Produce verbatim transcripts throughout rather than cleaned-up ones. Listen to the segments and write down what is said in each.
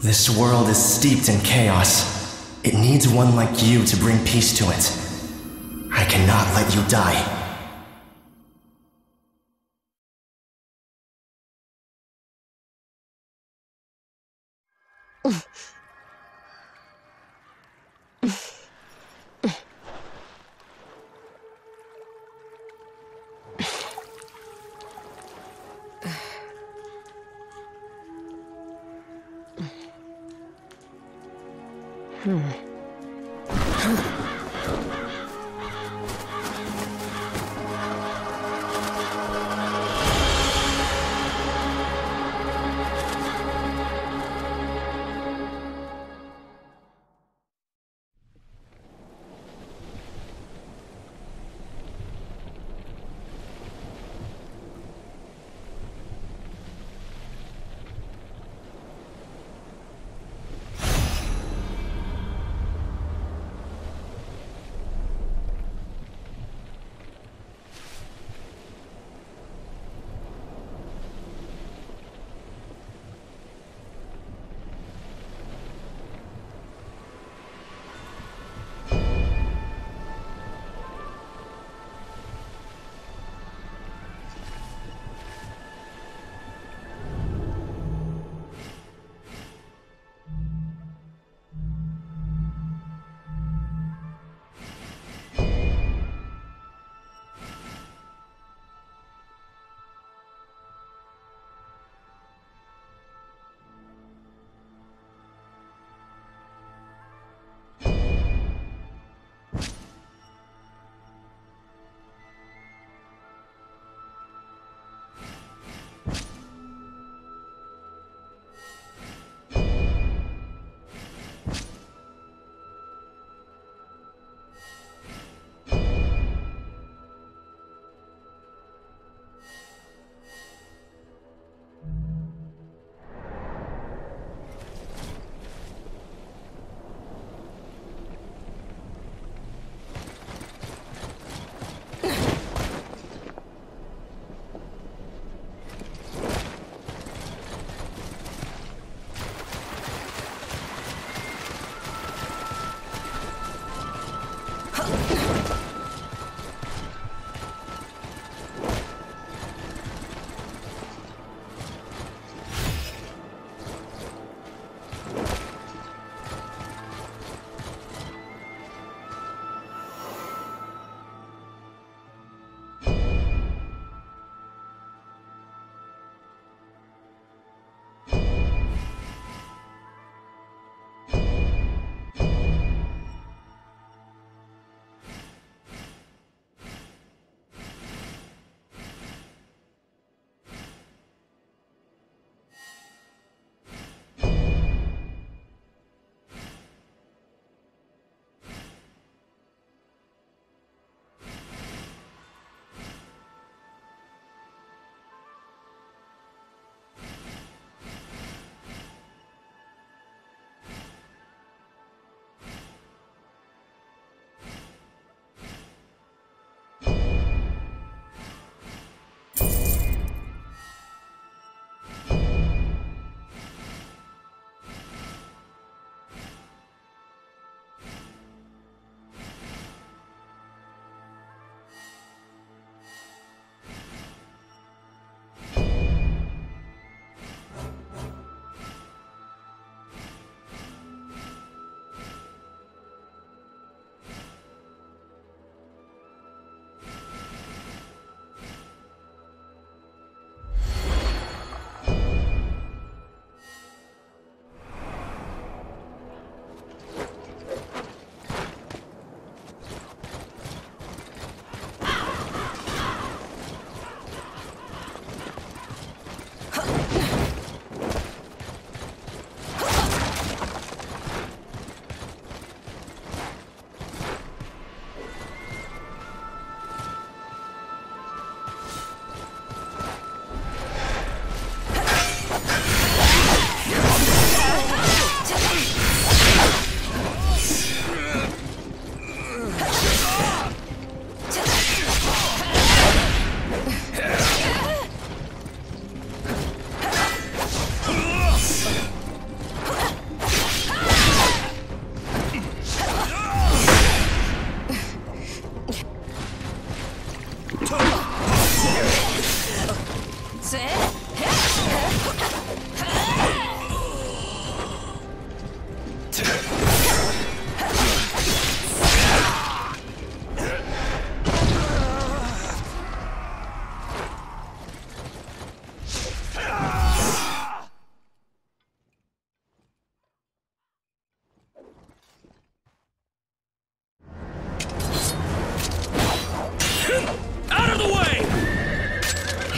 This world is steeped in chaos. It needs one like you to bring peace to it. I cannot let you die.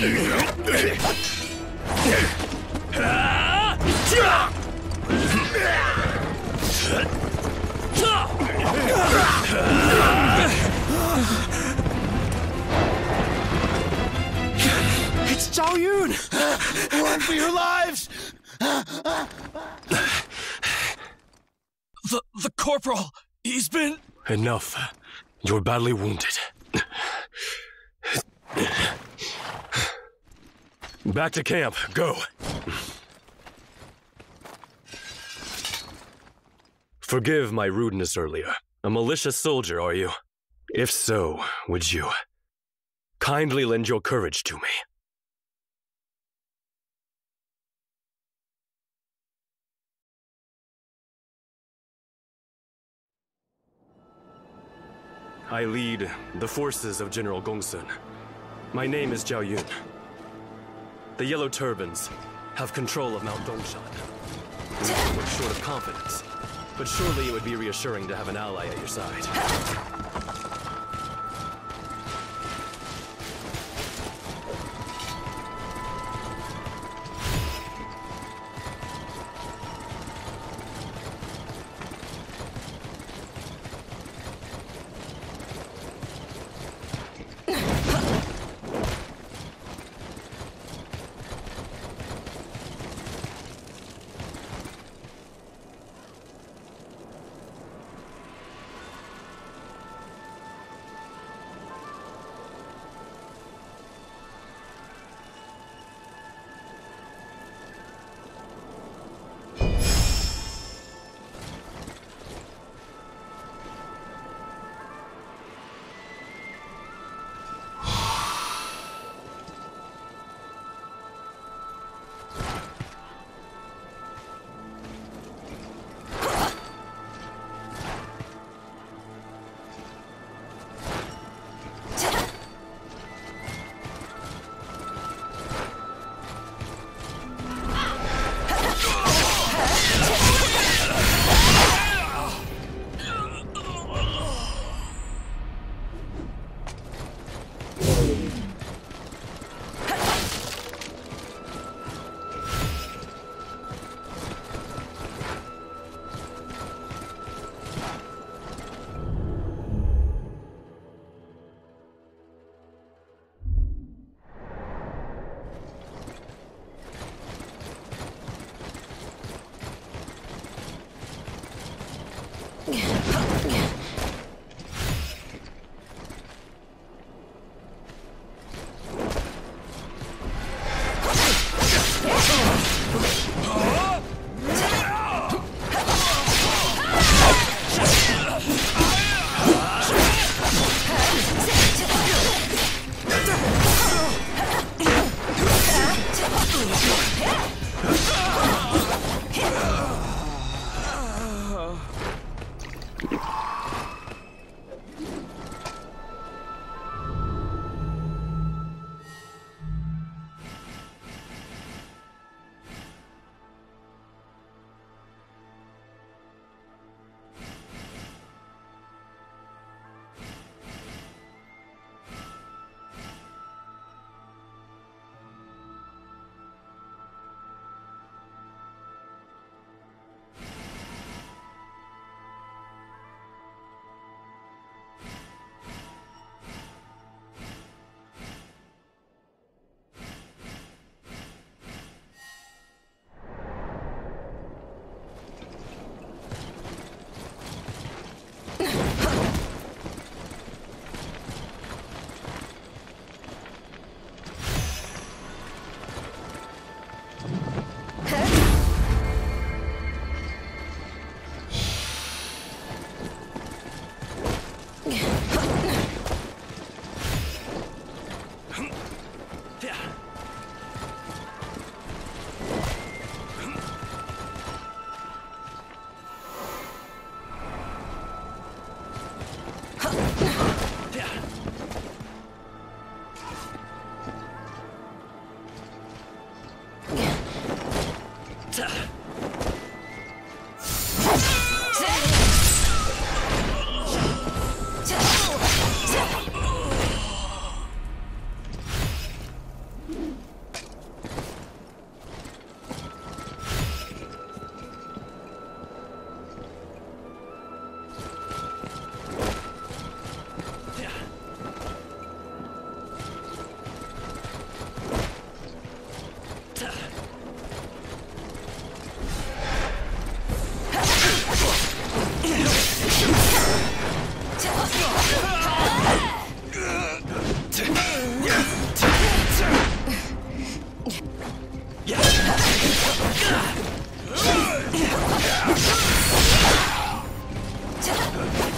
It's Zhao Yun! Run for your lives! The, the corporal, he's been... Enough. You're badly wounded. Back to camp. Go. Forgive my rudeness earlier. A malicious soldier, are you? If so, would you kindly lend your courage to me? I lead the forces of General Gongsun. My name is Zhao Yun. The Yellow Turbans have control of Mount Dongshan. We're short of confidence, but surely it would be reassuring to have an ally at your side.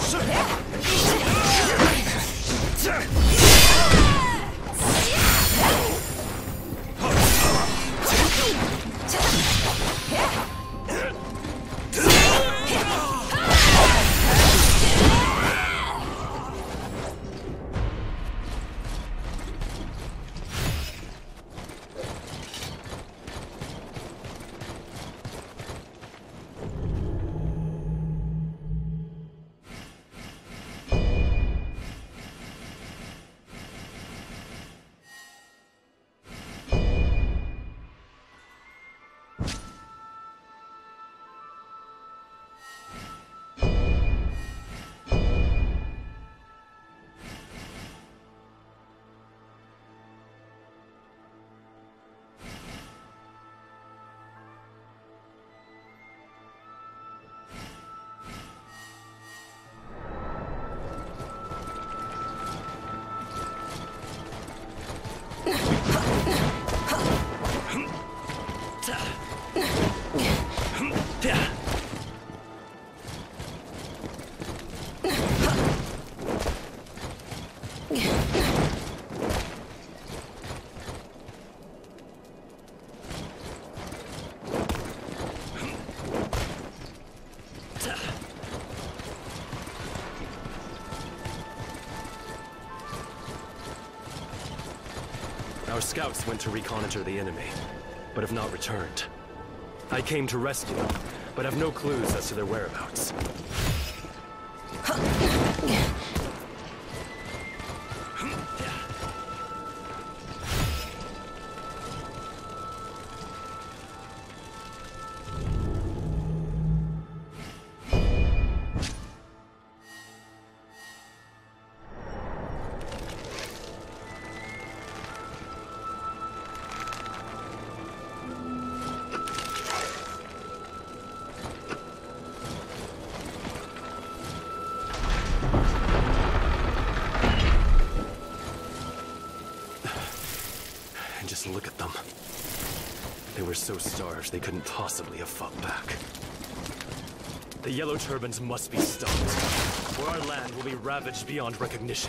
Our scouts went to reconnoiter the enemy, but have not returned. I came to rescue them, but have no clues as to their whereabouts. Just look at them. They were so starved they couldn't possibly have fought back. The Yellow Turbans must be stopped, or our land will be ravaged beyond recognition.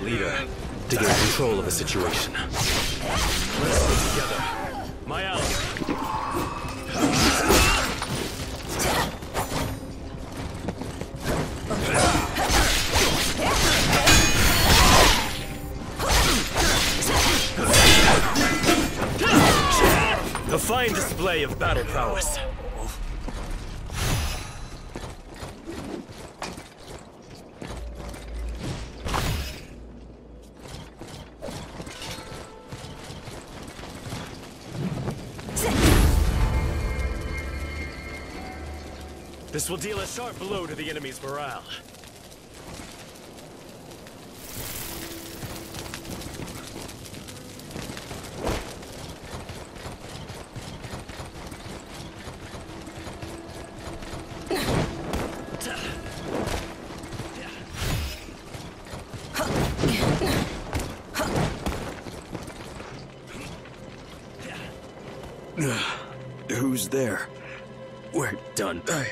leader to gain control of the situation. Let's stay together. My ally. A fine display of battle prowess. This will deal a sharp blow to the enemy's morale. Who's there? We're done. I...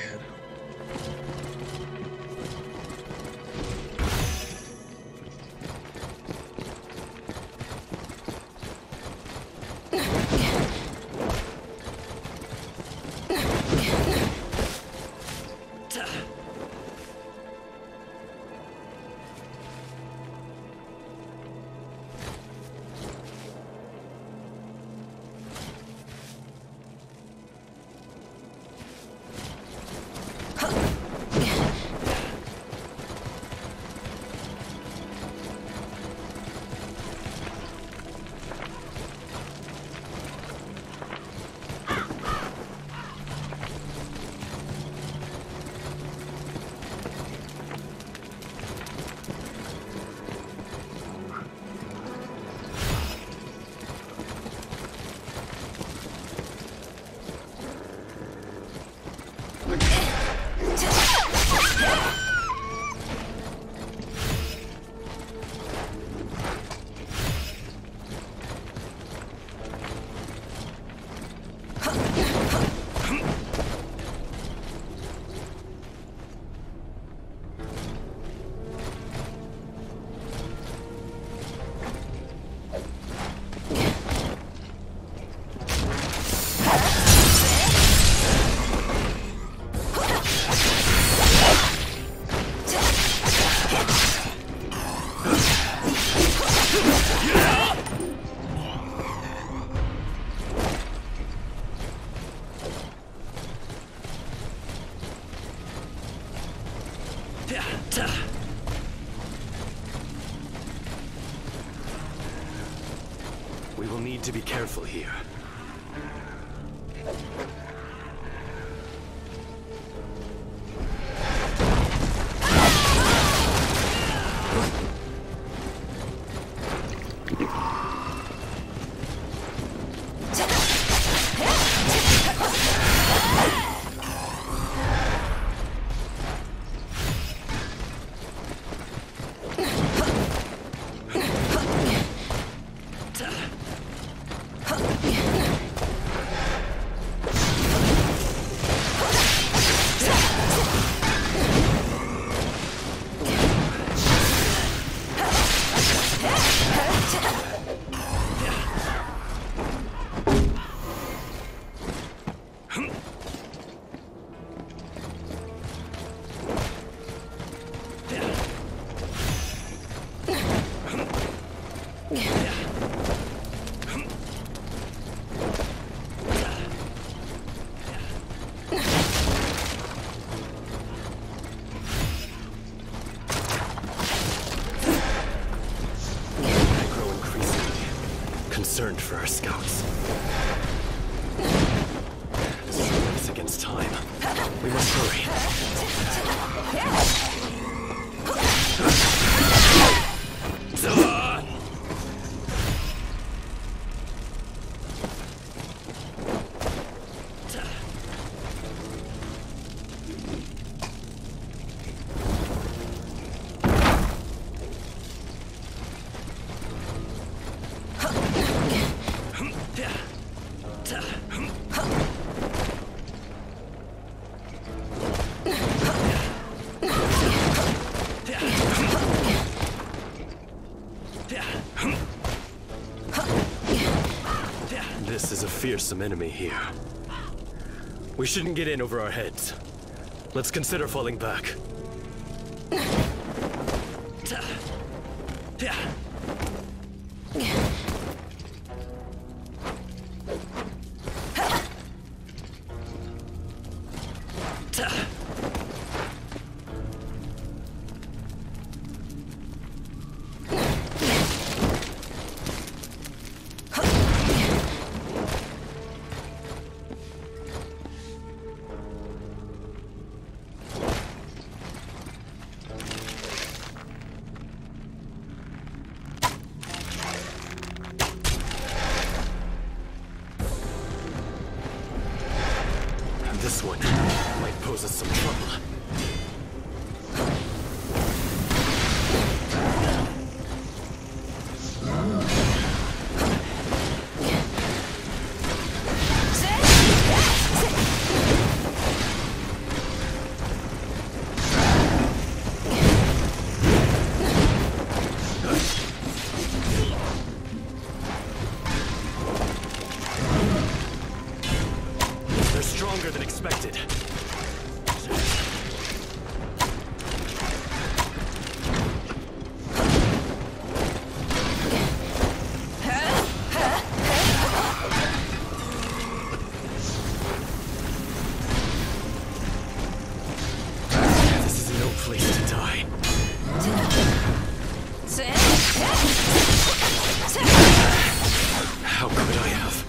We will need to be careful here. Concerned for our scouts. This is a race against time. We must hurry. fearsome enemy here. We shouldn't get in over our heads. Let's consider falling back. This one might pose us some trouble. Stronger than expected. This is no place to die. How could I have?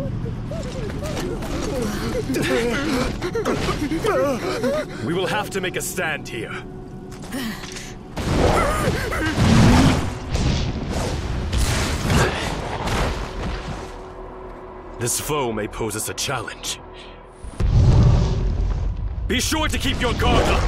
We will have to make a stand here. This foe may pose us a challenge. Be sure to keep your guard up!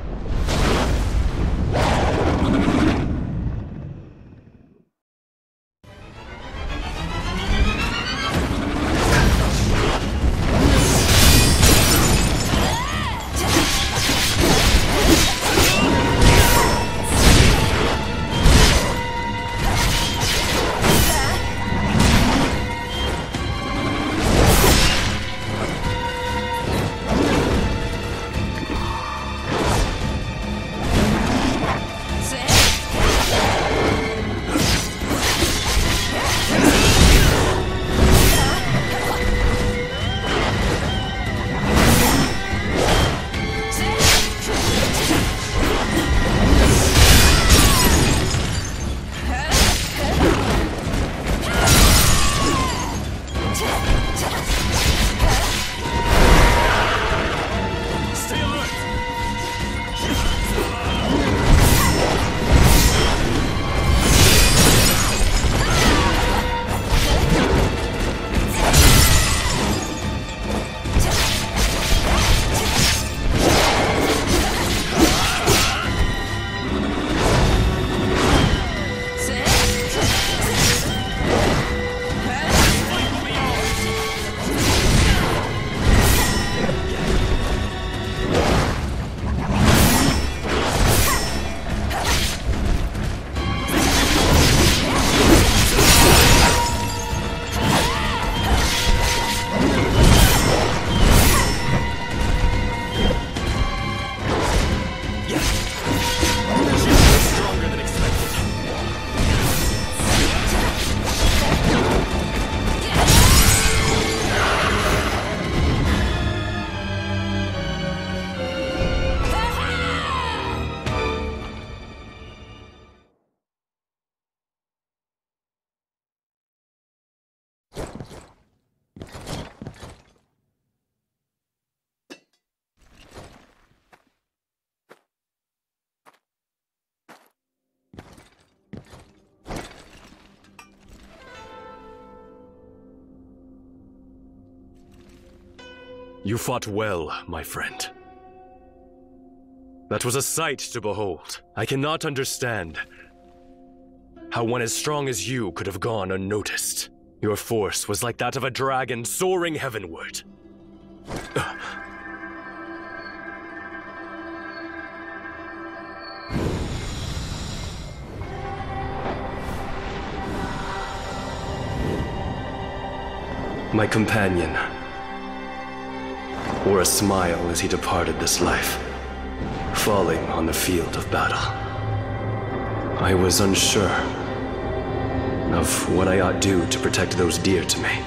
You fought well, my friend. That was a sight to behold. I cannot understand how one as strong as you could have gone unnoticed. Your force was like that of a dragon soaring heavenward. My companion wore a smile as he departed this life, falling on the field of battle. I was unsure of what I ought do to protect those dear to me.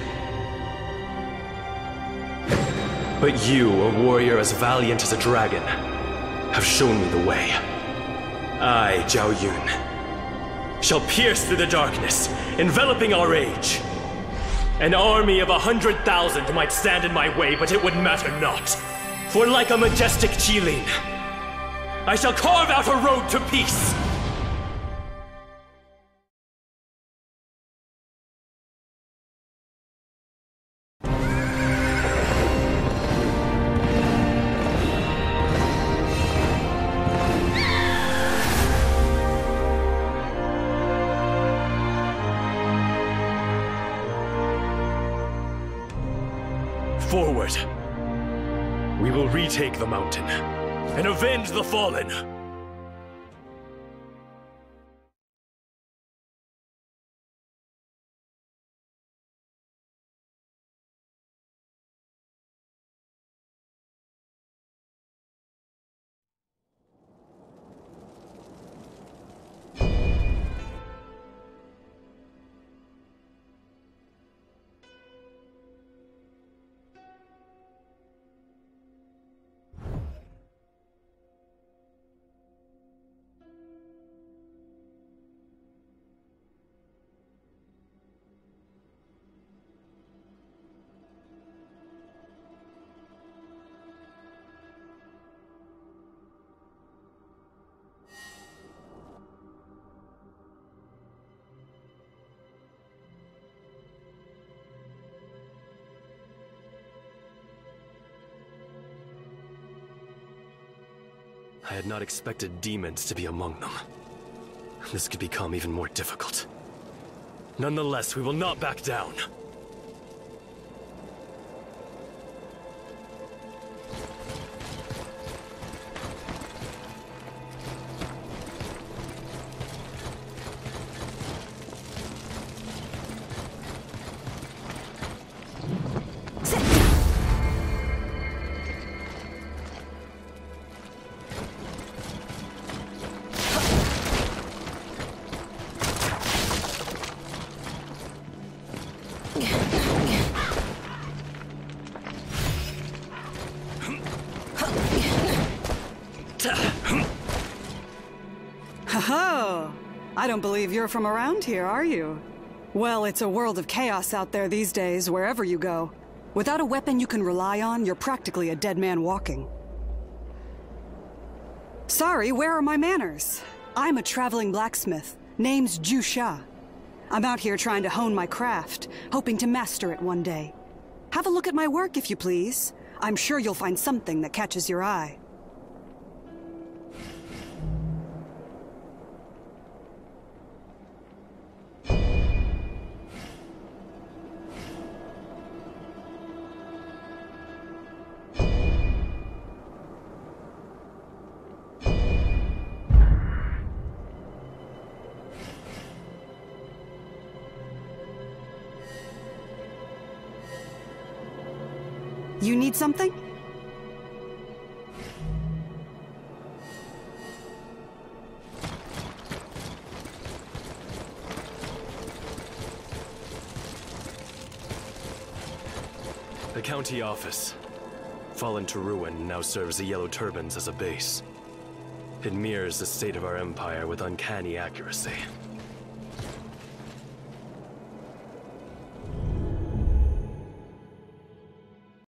But you, a warrior as valiant as a dragon, have shown me the way. I, Zhao Yun, shall pierce through the darkness, enveloping our age. An army of a hundred thousand might stand in my way, but it would matter not. For like a majestic Qilin, I shall carve out a road to peace! Forward! We will retake the mountain and avenge the fallen! I had not expected demons to be among them. This could become even more difficult. Nonetheless, we will not back down. Ho-ho! I don't believe you're from around here, are you? Well, it's a world of chaos out there these days, wherever you go. Without a weapon you can rely on, you're practically a dead man walking. Sorry, where are my manners? I'm a traveling blacksmith. Name's Ju Sha. I'm out here trying to hone my craft, hoping to master it one day. Have a look at my work, if you please. I'm sure you'll find something that catches your eye. You need something? The county office. Fallen to ruin, now serves the Yellow Turbans as a base. It mirrors the state of our empire with uncanny accuracy.